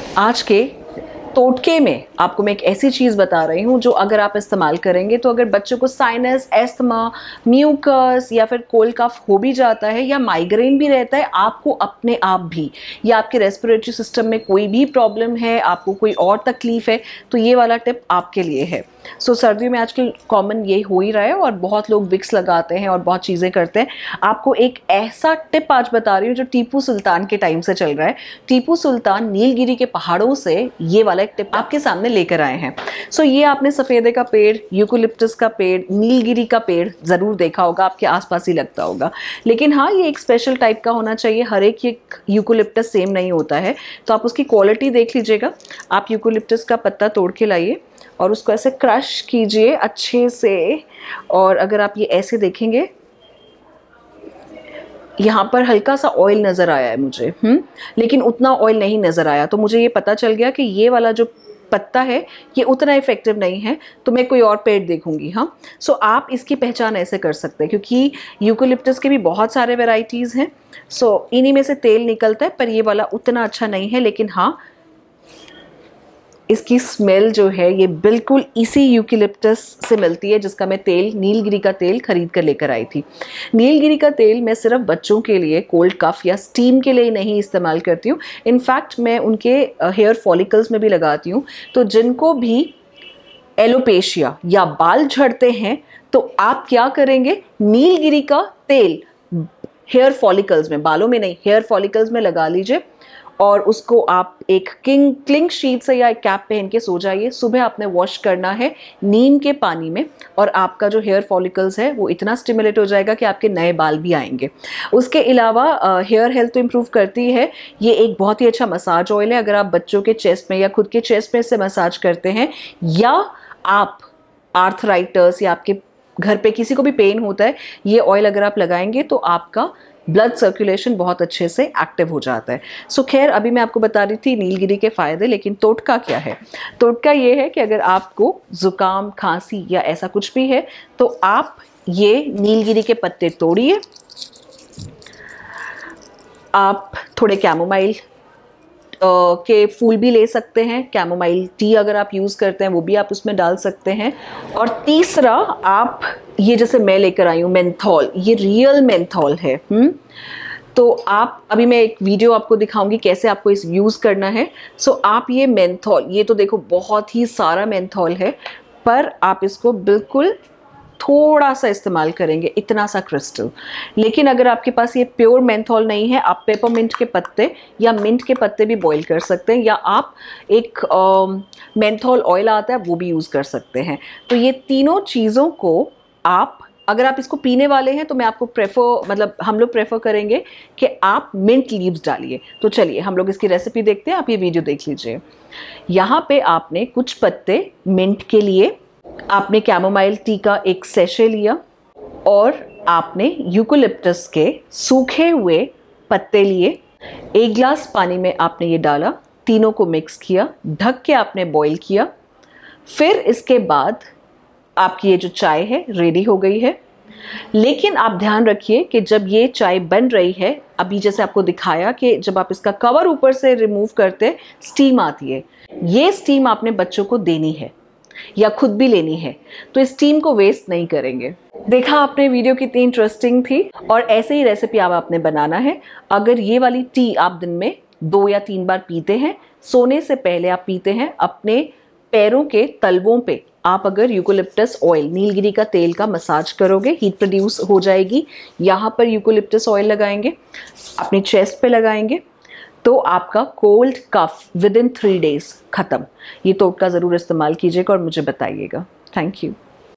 आज के टोटके में आपको मैं एक ऐसी चीज़ बता रही हूँ जो अगर आप इस्तेमाल करेंगे तो अगर बच्चों को साइनस, एस्थमा, म्यूकस या फिर कोल्ड कफ हो भी जाता है या माइग्रेन भी रहता है, आपको अपने आप भी, या आपके रेस्पिरेटरी सिस्टम में कोई भी प्रॉब्लम है, आपको कोई और तकलीफ है, तो ये वाला टिप आपके लिए है। सर्दियों में आजकल कॉमन ये हो ही रहा है और बहुत लोग विक्स लगाते हैं और बहुत चीज़ें करते हैं। आपको एक ऐसा टिप आज बता रही हूँ जो टीपू सुल्तान के टाइम से चल रहा है। टीपू सुल्तान नीलगिरी के पहाड़ों से ये वाला एक टिप आपके सामने लेकर आए हैं। ये आपने सफ़ेदे का पेड़, यूकोलिप्टस का पेड़, नीलगिरी का पेड़ ज़रूर देखा होगा, आपके आसपास ही लगता होगा, लेकिन हाँ, ये एक स्पेशल टाइप का होना चाहिए। हर एक यूकोलिप्टस सेम नहीं होता है, तो आप उसकी क्वालिटी देख लीजिएगा। आप यूकोलिप्टस का पत्ता तोड़ के लाइए और उसको ऐसे क्रश कीजिए अच्छे से। और अगर आप ये ऐसे देखेंगे, यहाँ पर हल्का सा ऑयल नज़र आया है मुझे, लेकिन उतना ऑयल नहीं नज़र आया, तो मुझे ये पता चल गया कि ये वाला जो पत्ता है ये उतना इफेक्टिव नहीं है, तो मैं कोई और पेड़ देखूंगी। हाँ, आप इसकी पहचान ऐसे कर सकते हैं, क्योंकि यूकोलिप्टस के भी बहुत सारे वेराइटीज़ हैं। इन्हीं में से तेल निकलता है, पर ये वाला उतना अच्छा नहीं है, लेकिन हाँ, इसकी स्मेल जो है ये बिल्कुल इसी यूकेलिप्टस से मिलती है जिसका मैं तेल, नीलगिरी का तेल खरीद कर लेकर आई थी। नीलगिरी का तेल मैं सिर्फ बच्चों के लिए कोल्ड कफ या स्टीम के लिए नहीं इस्तेमाल करती हूँ, इनफैक्ट मैं उनके हेयर फॉलिकल्स में भी लगाती हूँ। तो जिनको भी एलोपेशिया या बाल झड़ते हैं, तो आप क्या करेंगे, नीलगिरी का तेल हेयर फॉलिकल्स में, बालों में नहीं, हेयर फॉलिकल्स में लगा लीजिए और उसको आप एक क्लिंग शीट से या एक कैप पहन के सो जाइए। सुबह आपने वॉश करना है नीम के पानी में, और आपका जो हेयर फॉलिकल्स है वो इतना स्टिमुलेट हो जाएगा कि आपके नए बाल भी आएंगे। उसके अलावा हेयर हेल्थ तो इम्प्रूव करती है, ये एक बहुत ही अच्छा मसाज ऑयल है। अगर आप बच्चों के चेस्ट में या खुद के चेस्ट में से मसाज करते हैं, या आप आर्थराइटिस या आपके घर पे किसी को भी पेन होता है, ये ऑयल अगर आप लगाएंगे तो आपका ब्लड सर्कुलेशन बहुत अच्छे से एक्टिव हो जाता है। खैर, अभी मैं आपको बता रही थी नीलगिरी के फ़ायदे, लेकिन टोटका क्या है? टोटका ये है कि अगर आपको ज़ुकाम, खांसी या ऐसा कुछ भी है, तो आप ये नीलगिरी के पत्ते तोड़िए, आप थोड़े कैमोमाइल के फूल भी ले सकते हैं, कैमोमाइल टी अगर आप यूज़ करते हैं वो भी आप उसमें डाल सकते हैं। और तीसरा, आप ये जैसे मैं लेकर आई हूँ मेंथॉल, ये रियल मेंथॉल है। तो आप, अभी मैं एक वीडियो आपको दिखाऊंगी कैसे आपको इस यूज़ करना है। आप ये मेंथॉल, ये तो देखो बहुत ही सारा मेंथॉल है, पर आप इसको बिल्कुल थोड़ा सा इस्तेमाल करेंगे, इतना सा क्रिस्टल। लेकिन अगर आपके पास ये प्योर मेंथॉल नहीं है, आप पेपरमिंट के पत्ते या मिंट के पत्ते भी बॉईल कर सकते हैं, या आप एक मेंथॉल ऑयल आता है वो भी यूज़ कर सकते हैं। तो ये तीनों चीज़ों को आप, अगर आप इसको पीने वाले हैं तो मैं आपको हम लोग प्रेफर करेंगे कि आप मिंट लीव्स डालिए। तो चलिए हम लोग इसकी रेसिपी देखते हैं, आप ये वीडियो देख लीजिए। यहाँ पे आपने कुछ पत्ते मिंट के लिए, आपने कैमोमाइल टी का एक सेशे लिया, और आपने यूकोलिप्टस के सूखे हुए पत्ते लिए। 1 गिलास पानी में आपने ये डाला, तीनों को मिक्स किया, ढक के आपने बॉईल किया। फिर इसके बाद आपकी ये जो चाय है रेडी हो गई है। लेकिन आप ध्यान रखिए कि जब ये चाय बन रही है, अभी जैसे आपको दिखाया कि जब आप इसका कवर ऊपर से रिमूव करते स्टीम आती है, ये स्टीम आपने बच्चों को देनी है या खुद भी लेनी है, तो इस स्टीम को वेस्ट नहीं करेंगे। देखा आपने वीडियो कितनी इंटरेस्टिंग थी, और ऐसे ही रेसिपी अब आपने बनाना है। अगर ये वाली टी आप दिन में 2 या 3 बार पीते हैं, सोने से पहले आप पीते हैं, अपने पैरों के तलवों पे आप अगर यूकोलिप्टस ऑयल, नीलगिरी का तेल का मसाज करोगे, हीट प्रोड्यूस हो जाएगी। यहाँ पर यूकोलिप्टस ऑयल लगाएंगे, अपने चेस्ट पे लगाएंगे, तो आपका cold cough within 3 days खत्म। ये टोटका ज़रूर इस्तेमाल कीजिएगा और मुझे बताइएगा। Thank you.